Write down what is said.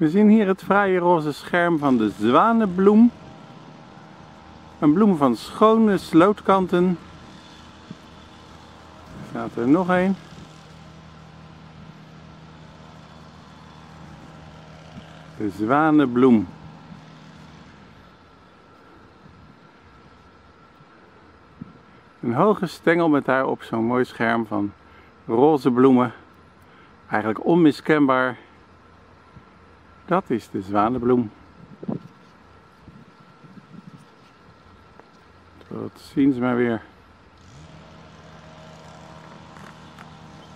We zien hier het fraaie roze scherm van de zwanenbloem. Een bloem van schone slootkanten. Er staat er nog een. De zwanenbloem. Een hoge stengel met daarop zo'n mooi scherm van roze bloemen. Eigenlijk onmiskenbaar. Dat is de zwanenbloem. Tot ziens maar weer.